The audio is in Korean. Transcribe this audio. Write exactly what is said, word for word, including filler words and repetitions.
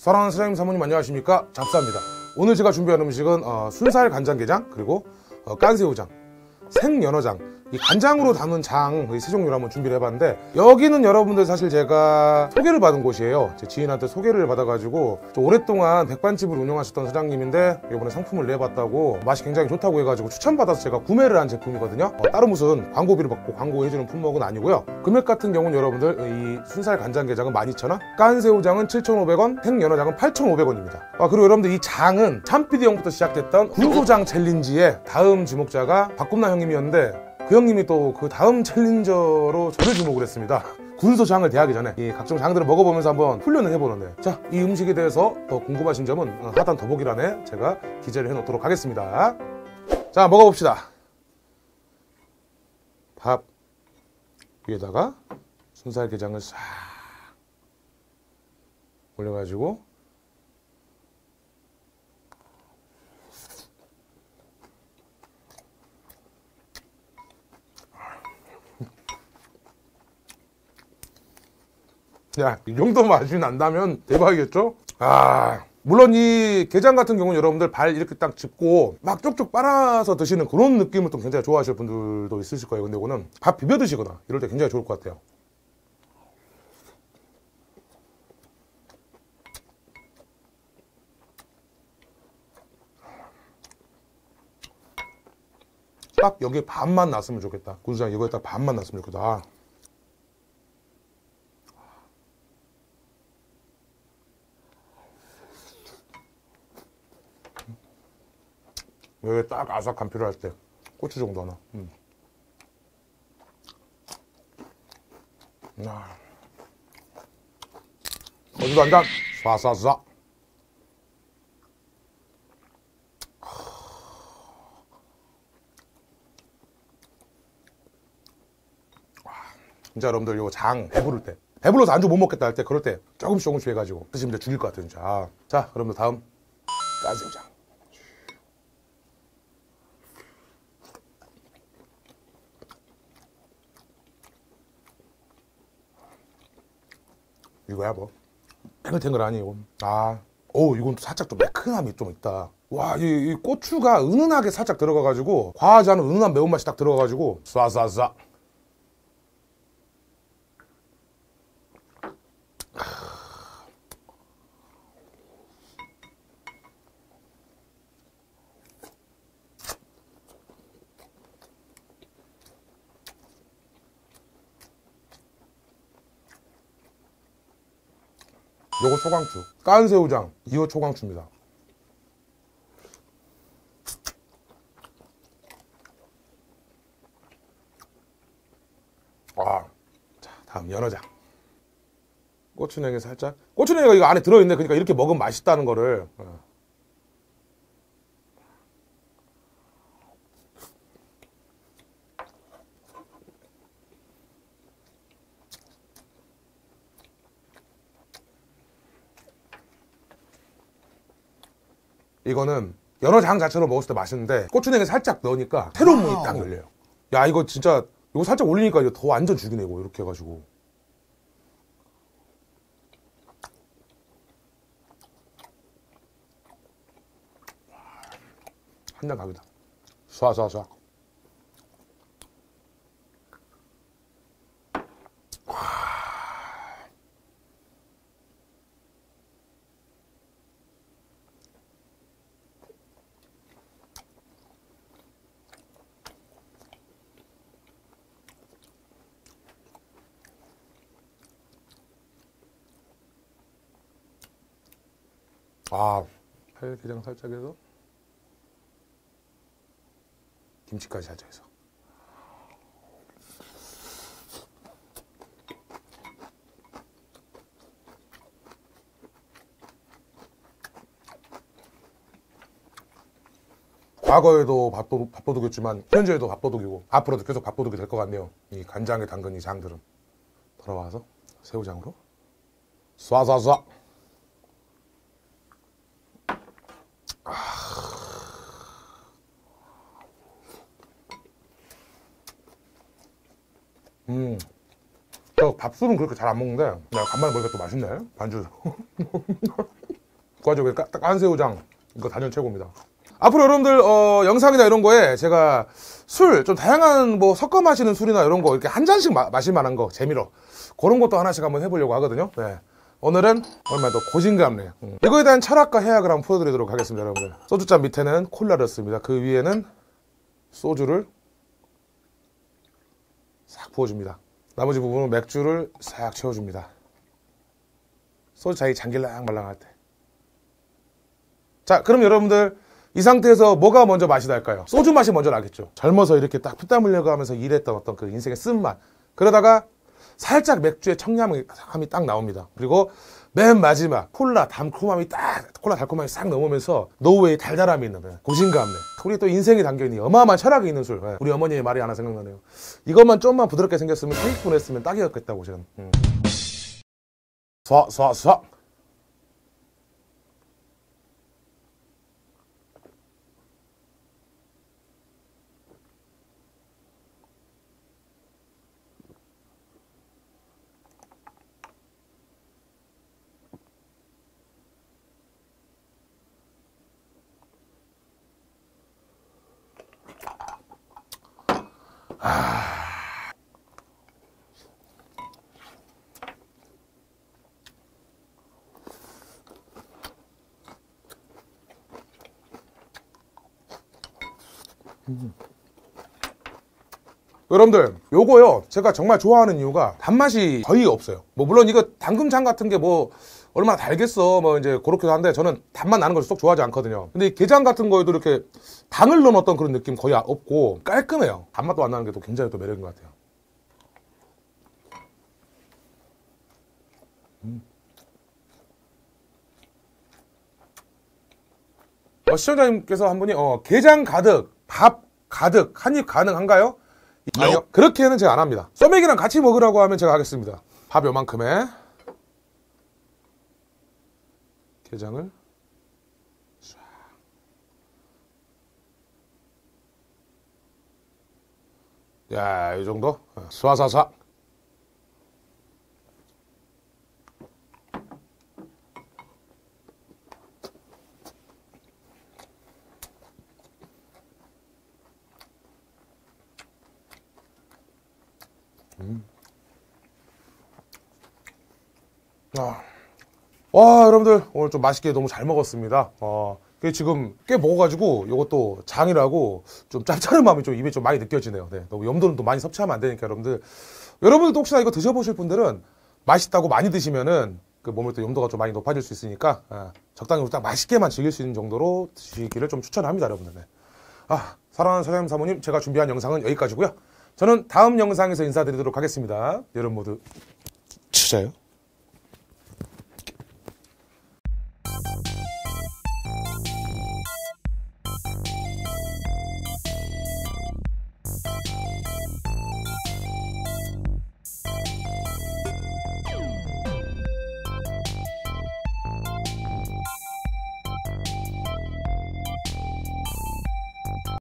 사랑하는 사장님 사모님 안녕하십니까, 잡사입니다. 오늘 제가 준비한 음식은 어, 순살 간장게장, 그리고 어, 깐새우장, 생연어장, 이 간장으로 담은 장 세 종류를 한번 준비를 해봤는데, 여기는 여러분들 사실 제가 소개를 받은 곳이에요. 제 지인한테 소개를 받아가지고 좀 오랫동안 백반집을 운영하셨던 사장님인데 이번에 상품을 내봤다고, 맛이 굉장히 좋다고 해가지고 추천받아서 제가 구매를 한 제품이거든요. 어, 따로 무슨 광고비를 받고 광고해주는 품목은 아니고요. 금액 같은 경우는 여러분들 이 순살 간장게장은 만 이천 원, 깐새우장은 칠천오백 원, 생연어장은 팔천오백 원입니다. 아, 그리고 여러분들 이 장은 참피디 형부터 시작됐던 군소장 챌린지의 다음 주목자가 박꿈남 형님이었는데, 그 형님이 또 그 다음 챌린저로 저를 주목을 했습니다. 군소장을 대하기 전에 이 각종 장들을 먹어보면서 한번 훈련을 해보는데, 자, 이 음식에 대해서 더 궁금하신 점은 하단 더보기란에 제가 기재를 해놓도록 하겠습니다. 자, 먹어봅시다. 밥 위에다가 순살게장을 싹 올려가지고 야, 이 정도 맛이 난다면 대박이겠죠? 아, 물론 이 게장 같은 경우는 여러분들 발 이렇게 딱 짚고 막 쪽쪽 빨아서 드시는 그런 느낌을 또 굉장히 좋아하실 분들도 있으실 거예요. 근데 이거는 밥 비벼 드시거나 이럴 때 굉장히 좋을 것 같아요. 딱 여기에 반만 났으면 좋겠다. 군수장 이거에 딱 반만 났으면 좋겠다. 아. 여기 딱 아삭한 필요할 때 고추 정도 하나. 음. 아. 거기도 한 잔 쏴쏴쏴. 진짜 여러분들 이거 장 배부를 때, 배불러서 안주 못 먹겠다 할 때, 그럴 때 조금씩 조금씩 해가지고 드시면 죽일 것 같아요 진짜. 아. 자, 여러분들 다음 깐새우장. 이거야 뭐 탱글탱글하니 이거. 아, 오, 이건 살짝 좀 매끈함이 좀 있다. 와, 이, 이 고추가 은은하게 살짝 들어가가지고, 과하지 않은 은은한 매운맛이 딱 들어가가지고 쏴쏴쏴. 요거 초강추, 깐새우장, 이거 초강추입니다. 아, 자, 다음 연어장. 고추냉이 살짝, 고추냉이가 이거 안에 들어있네. 그러니까 이렇게 먹으면 맛있다는 거를. 어. 이거는 연어장 자체로 먹었을 때 맛있는데, 고추냉이 살짝 넣으니까 새로운 문이 딱 열려요. 야, 이거 진짜, 이거 살짝 올리니까 이거 더 완전 죽이네, 이거. 이렇게 해가지고. 한 잔 가기다. 쏴쏴쏴. 아, 팔게장 살짝 해서 김치까지 살짝 해서. 과거에도 밥도, 밥도둑이었지만 현재에도 밥도둑이고 앞으로도 계속 밥도둑이 될 것 같네요. 이 간장에 담근 이 장들은. 돌아와서 새우장으로 쏴쏴쏴. 음, 저 밥술은 그렇게 잘 안 먹는데 야, 간만에 먹으니까 또 맛있네. 반주. 그 와중에 깐새우장 이거 단연 최고입니다. 앞으로 여러분들 어, 영상이나 이런 거에 제가 술 좀 다양한 뭐 섞어 마시는 술이나 이런 거 이렇게 한 잔씩 마, 마실 만한 거 재미로 그런 것도 하나씩 한번 해보려고 하거든요. 네. 오늘은 얼마 더 고진감래 음. 이거에 대한 철학과 해학을 한번 풀어드리도록 하겠습니다. 여러분들 소주잔 밑에는 콜라를 씁니다. 그 위에는 소주를 싹 부어줍니다. 나머지 부분은 맥주를 싹 채워줍니다. 소주 자기 장길랑 말랑할 때. 자, 그럼 여러분들 이 상태에서 뭐가 먼저 맛이 날까요? 소주 맛이 먼저 나겠죠. 젊어서 이렇게 딱 피땀 흘려가 하면서 일했던 어떤 그 인생의 쓴맛. 그러다가 살짝 맥주의 청량함이 딱 나옵니다. 그리고 맨 마지막 콜라 달콤함이 딱 콜라 달콤함이 싹 넘으면서 노웨이 달달함이 있는 고진감래. 우리 또 인생이 담겨있는 어마어마한 철학이 있는 술. 우리 어머니의 말이 하나 생각나네요. 이것만 좀만 부드럽게 생겼으면 삼십 분 했으면 딱이었겠다고 저는. 음. 쏴 쏴 쏴. 아... 음. 여러분들 요거요 제가 정말 좋아하는 이유가 단맛이 거의 없어요. 뭐 물론 이거 당금장 같은 게 뭐 얼마나 달겠어 뭐 이제 그렇기도 한데 저는 단맛 나는 걸 쏙 좋아하지 않거든요. 근데 이 게장 같은 거에도 이렇게 당을 넣어놨던 그런 느낌 거의 없고 깔끔해요. 단맛도 안 나는 게 또 굉장히 또 매력인 것 같아요. 음. 어, 시청자님께서 한 분이 어, 게장 가득 밥 가득 한입 가능한가요? 아니요. 그렇게는 제가 안 합니다. 소맥이랑 같이 먹으라고 하면 제가 하겠습니다. 밥 요만큼에 게장을 쫙. 야, 이 정도? 쏴쏴쏴. 음. 아. 와, 여러분들 오늘 좀 맛있게 너무 잘 먹었습니다. 어, 지금 꽤 먹어가지고 이것도 장이라고 좀 짭짤한 마음이 좀 입에 좀 많이 느껴지네요. 네, 너무 염도는 또 많이 섭취하면 안 되니까 여러분들 여러분들도 혹시나 이거 드셔보실 분들은 맛있다고 많이 드시면은 그 몸에 또 염도가 좀 많이 높아질 수 있으니까 아, 적당히 딱 맛있게만 즐길 수 있는 정도로 드시기를 좀 추천합니다, 여러분들. 네. 아, 사랑하는 사장님 사모님, 제가 준비한 영상은 여기까지고요. 저는 다음 영상에서 인사드리도록 하겠습니다. 여러분 모두 추자요.